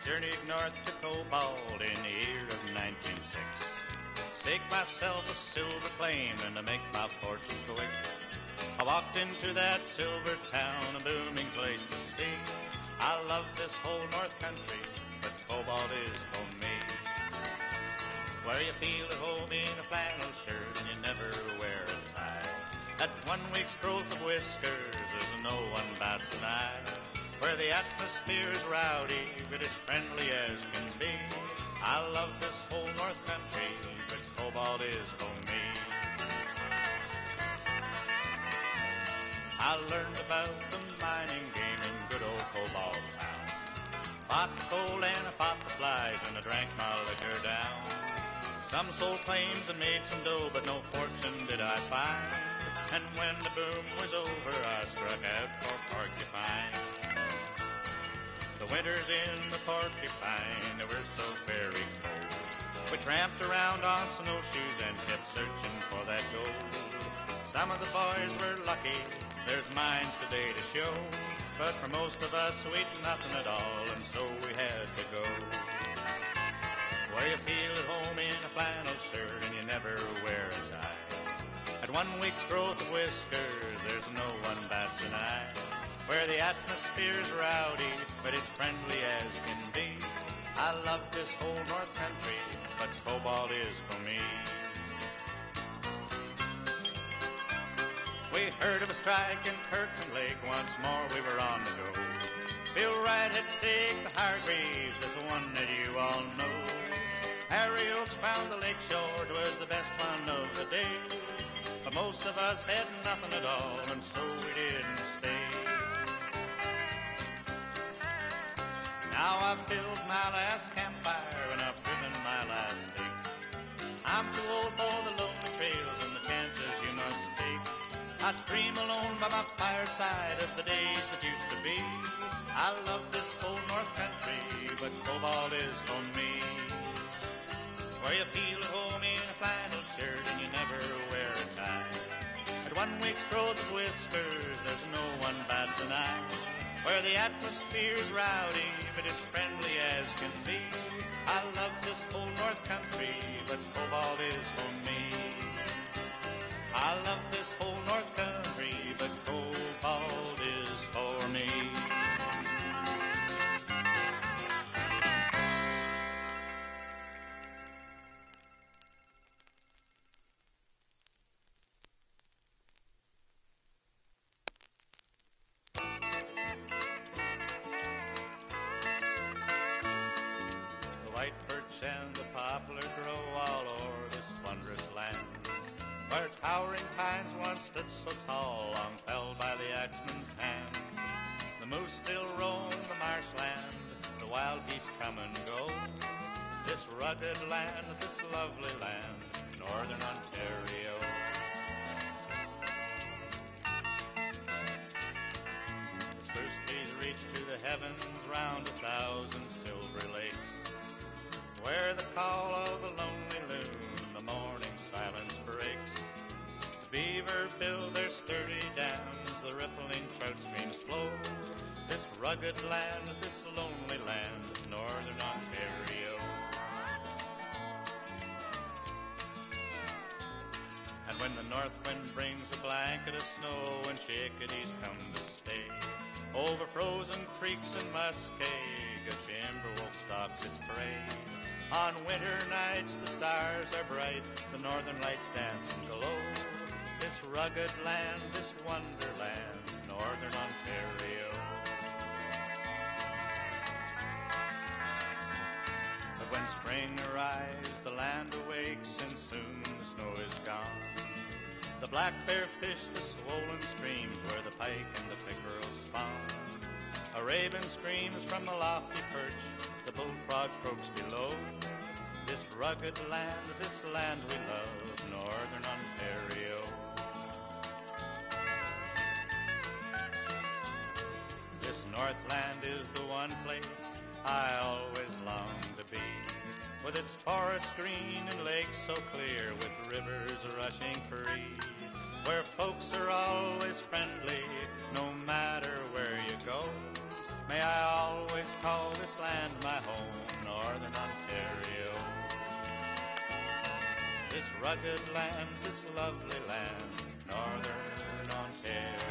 Journeyed north to Cobalt in the year of 1906. Stake myself a silver claim and to make my fortune quick. I walked into that silver town, a booming place to see. I love this whole North Country, but Cobalt is for me. Where you feel at home in a flannel shirt and you never wear a tie. That 1 week's growth of whiskers is no one bats an eye. Where the atmosphere is rowdy, but as friendly as can be. I love this whole North Country, but Cobalt is for me. I learned about the mining game in good old Cobalt town. Fought the coal and I fought the flies and I drank my liquor down. Some sold claims and made some dough, but no fortune did I find. And when the boom was over, I struck out for Porcupine. The winters in the Porcupine, they were so very cold. We tramped around on snowshoes and kept searching for that gold. Some of the boys were lucky, there's mines today to show. But for most of us, we'd nothing at all, and so we had to go. Where you feel at home in a flannel shirt and you never wear a tie. At 1 week's growth of whiskers, there's no one bats an eye. Where the atmosphere's rowdy, but it's friendly as can be. I love this whole North Country, but Cobalt is for me. We heard of a strike in Kirkland Lake, once more we were on the go. Bill Wright had staked the Hargreaves, there's one that you all know. Harry Oakes found the lake shore, it was the best one of the day. But most of us had nothing at all, and so we didn't stay. Now I've built my last campfire and I've driven my last stake. I'm too old for the lonely trails and the chances you must take. I dream alone by my fireside of the days that used to be. I love this whole North Country, but Cobalt is for me. Where you feel at home in a flannel shirt and you never wear a tie. At 1 week's growth of whiskers, there's no one bats an eye. Where the atmosphere's rowdy, but it's friendly as can be. I love this whole North Country, but Cobalt is for me. I love this whole North Country, but Cobalt is for me. And the poplar grow all o'er this wondrous land, where towering pines once stood so tall, long felled by the axeman's hand. The moose still roam the marshland, the wild geese come and go. This rugged land, this lovely land, northern Ontario. The spruce trees reach to the heavens round 1,000 silver lakes, where the call of a lonely loon, the morning silence breaks. The beaver build their sturdy dams, the rippling trout streams flow. This rugged land, this lonely land, northern Ontario. And when the north wind brings a blanket of snow and chickadees come to stay, over frozen creeks and muskeg, a timber wolf stalks its prey. On winter nights the stars are bright, the northern lights dance and glow. This rugged land, this wonderland, northern Ontario. But when spring arrives, the land awakes and soon the snow is gone. The black bear fish the swollen streams where the pike and the pickerel spawn. A raven screams from a lofty perch, the bullfrog croaks below. This rugged land, this land we love, northern Ontario. This Northland is the one place I always long to be, with its forest green and lakes so clear, with rivers rushing free, where folks are always friendly, no matter where you go. May I always call this land my home, rugged land, this lovely land, Northern Ontario.